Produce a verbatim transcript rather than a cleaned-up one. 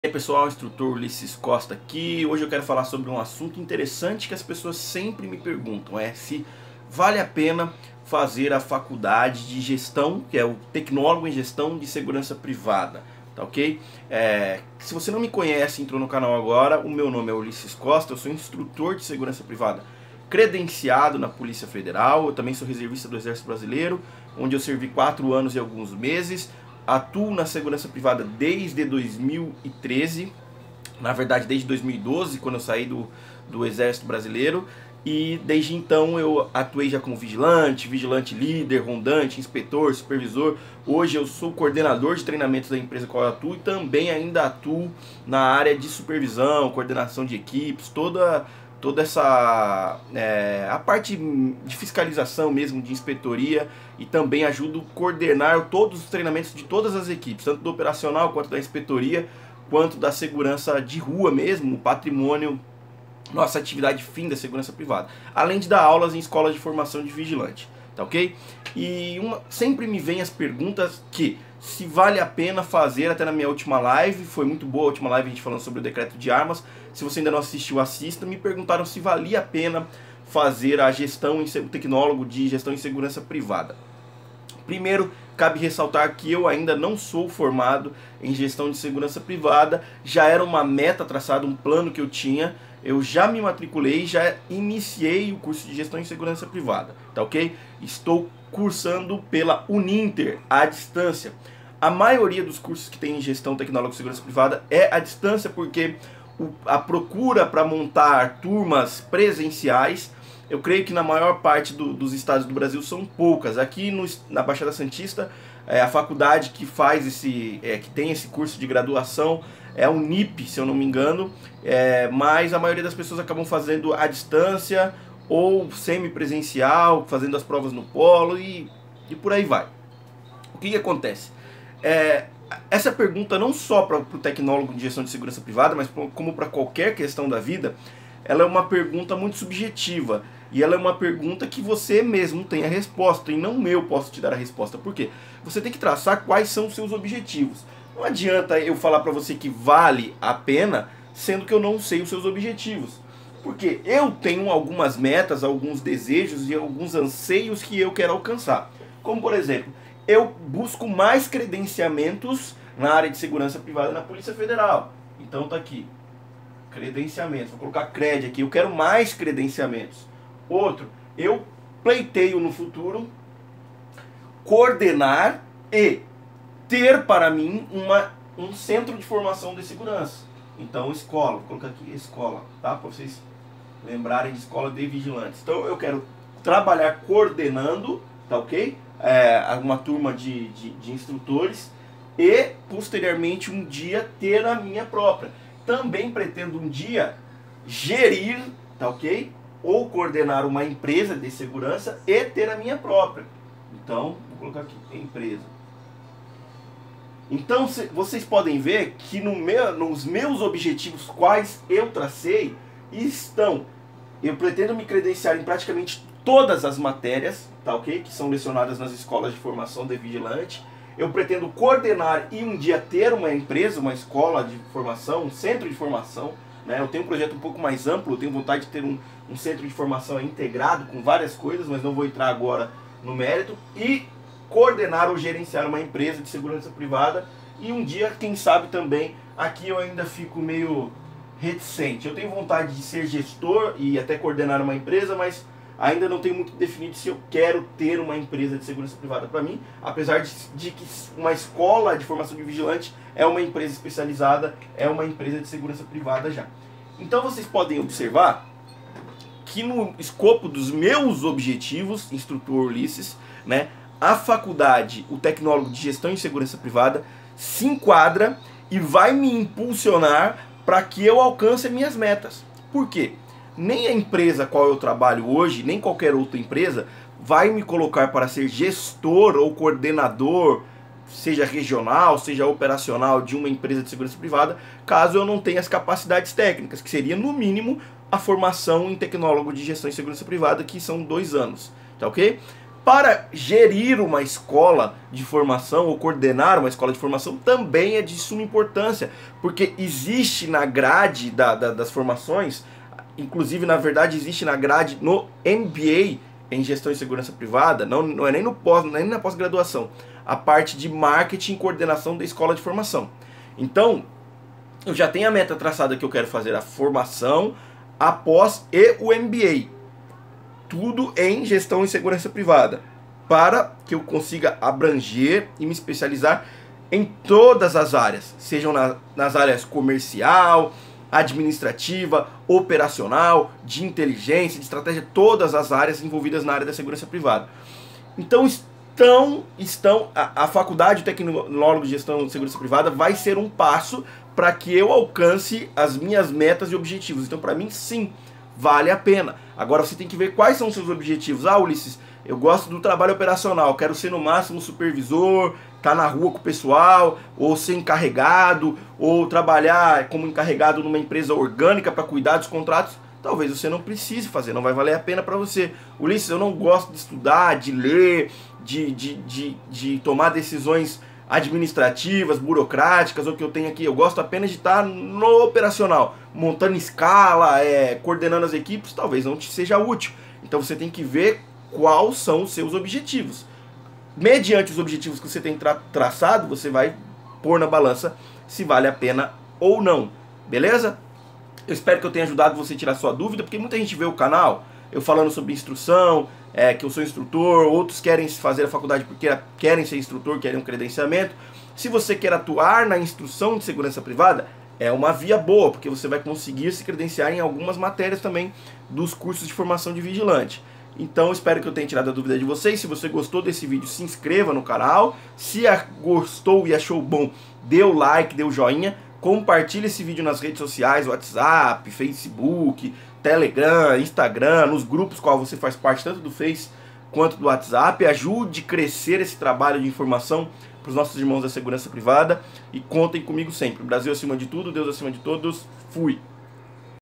E aí pessoal, instrutor Ulisses Costa aqui. Hoje eu quero falar sobre um assunto interessante que as pessoas sempre me perguntam, é se vale a pena fazer a faculdade de gestão, que é o tecnólogo em gestão de segurança privada, tá ok? É, se você não me conhece, entrou no canal agora, o meu nome é Ulisses Costa, eu sou instrutor de segurança privada credenciado na Polícia Federal, eu também sou reservista do Exército Brasileiro, onde eu servi quatro anos e alguns meses. Atuo na segurança privada desde dois mil e treze, na verdade desde dois mil e doze, quando eu saí do, do Exército Brasileiro, e desde então eu atuei já como vigilante, vigilante líder, rondante, inspetor, supervisor. Hoje eu sou coordenador de treinamentos da empresa qual eu atuo e também ainda atuo na área de supervisão, coordenação de equipes, toda toda essa é, a parte de fiscalização mesmo, de inspetoria, e também ajudo a coordenar todos os treinamentos de todas as equipes, tanto do operacional quanto da inspetoria, quanto da segurança de rua mesmo, o patrimônio, nossa atividade fim da segurança privada, além de dar aulas em escolas de formação de vigilante, tá ok? E uma, sempre me vem as perguntas que se vale a pena fazer, até na minha última live, foi muito boa a última live a gente falando sobre o decreto de armas, se você ainda não assistiu, assista. Me perguntaram se valia a pena fazer a gestão, o tecnólogo de gestão em segurança privada. Primeiro, cabe ressaltar que eu ainda não sou formado em gestão de segurança privada, já era uma meta traçada, um plano que eu tinha, eu já me matriculei, já iniciei o curso de gestão em segurança privada, tá ok? Estou cursando pela Uninter, à distância. A maioria dos cursos que tem em gestão tecnóloga de segurança privada é à distância, porque a procura para montar turmas presenciais, eu creio que na maior parte do, dos estados do Brasil são poucas. Aqui no, na Baixada Santista, é, a faculdade que faz esse, é, que tem esse curso de graduação é a Unip, se eu não me engano, é, mas a maioria das pessoas acabam fazendo à distância ou semipresencial, fazendo as provas no polo e, e por aí vai. O que, que acontece? É, essa pergunta não só para o tecnólogo de gestão de segurança privada, mas como para qualquer questão da vida, ela é uma pergunta muito subjetiva. E ela é uma pergunta que você mesmo tem a resposta, e não eu posso te dar a resposta. Por quê? Você tem que traçar quais são os seus objetivos. Não adianta eu falar para você que vale a pena, sendo que eu não sei os seus objetivos. Porque eu tenho algumas metas, alguns desejos e alguns anseios que eu quero alcançar. Como por exemplo, eu busco mais credenciamentos na área de segurança privada na Polícia Federal. Então tá aqui, credenciamentos, vou colocar CRED aqui, eu quero mais credenciamentos. Outro, eu pleiteio no futuro coordenar e ter para mim uma, um centro de formação de segurança. Então escola, vou colocar aqui escola, tá? Para vocês lembrarem de escola de vigilantes. Então eu quero trabalhar coordenando, tá ok? É, uma turma de, de, de instrutores e posteriormente um dia ter a minha própria. Também pretendo um dia gerir, tá ok? Ou coordenar uma empresa de segurança e ter a minha própria. Então, vou colocar aqui, empresa. Então, cê, vocês podem ver que no meu, nos meus objetivos, quais eu tracei, estão, eu pretendo me credenciar em praticamente todas as matérias, tá ok? Que são lecionadas nas escolas de formação de vigilante. Eu pretendo coordenar e um dia ter uma empresa, uma escola de formação, um centro de formação. Né? Eu tenho um projeto um pouco mais amplo, eu tenho vontade de ter um, um centro de formação integrado com várias coisas, mas não vou entrar agora no mérito. E coordenar ou gerenciar uma empresa de segurança privada. E um dia, quem sabe também, aqui eu ainda fico meio reticente. Eu tenho vontade de ser gestor e até coordenar uma empresa, mas ainda não tenho muito definido se eu quero ter uma empresa de segurança privada para mim, apesar de, de que uma escola de formação de vigilante é uma empresa especializada, é uma empresa de segurança privada já. Então vocês podem observar que no escopo dos meus objetivos, instrutor Ulisses, né, a faculdade, o tecnólogo de gestão em segurança privada, se enquadra e vai me impulsionar para que eu alcance minhas metas. Por quê? Nem a empresa a qual eu trabalho hoje, nem qualquer outra empresa, vai me colocar para ser gestor ou coordenador, seja regional, seja operacional, de uma empresa de segurança privada, caso eu não tenha as capacidades técnicas, que seria no mínimo a formação em tecnólogo de gestão em segurança privada, que são dois anos, tá ok? Para gerir uma escola de formação ou coordenar uma escola de formação também é de suma importância, porque existe na grade da, da, das formações, inclusive na verdade existe na grade no M B A em Gestão e Segurança Privada, não, não é nem, no pós, nem na pós-graduação, a parte de marketing e coordenação da escola de formação. Então, eu já tenho a meta traçada que eu quero fazer a formação, a pós e o M B A. Tudo em Gestão e Segurança Privada, para que eu consiga abranger e me especializar em todas as áreas, sejam na, nas áreas comercial, administrativa, operacional, de inteligência, de estratégia, todas as áreas envolvidas na área da segurança privada. Então estão, estão a, a Faculdade de Tecnólogo de Gestão de Segurança Privada vai ser um passo para que eu alcance as minhas metas e objetivos. Então, para mim, sim, vale a pena. Agora você tem que ver quais são os seus objetivos. Ah, Ulisses, eu gosto do trabalho operacional, quero ser no máximo supervisor, estar na rua com o pessoal, ou ser encarregado, ou trabalhar como encarregado numa empresa orgânica para cuidar dos contratos. Talvez você não precise fazer, não vai valer a pena para você. Ulisses, eu não gosto de estudar, de ler, de, de, de, de tomar decisões administrativas, burocráticas, ou que eu tenho aqui. Eu gosto apenas de estar no operacional, montando escala, é, coordenando as equipes. Talvez não te seja útil. Então você tem que ver quais são os seus objetivos. Mediante os objetivos que você tem tra traçado, você vai pôr na balança se vale a pena ou não. Beleza? Eu espero que eu tenha ajudado você a tirar sua dúvida, porque muita gente vê o canal eu falando sobre instrução, é, que eu sou instrutor, outros querem fazer a faculdade porque querem ser instrutor, querem um credenciamento. Se você quer atuar na instrução de segurança privada, é uma via boa, porque você vai conseguir se credenciar em algumas matérias também dos cursos de formação de vigilante. Então espero que eu tenha tirado a dúvida de vocês. Se você gostou desse vídeo, se inscreva no canal. Se gostou e achou bom, dê o like, dê o joinha. Compartilhe esse vídeo nas redes sociais, WhatsApp, Facebook, Telegram, Instagram, nos grupos qual você faz parte, tanto do Face quanto do WhatsApp. Ajude a crescer esse trabalho de informação para os nossos irmãos da segurança privada. E contem comigo sempre. Brasil acima de tudo, Deus acima de todos. Fui!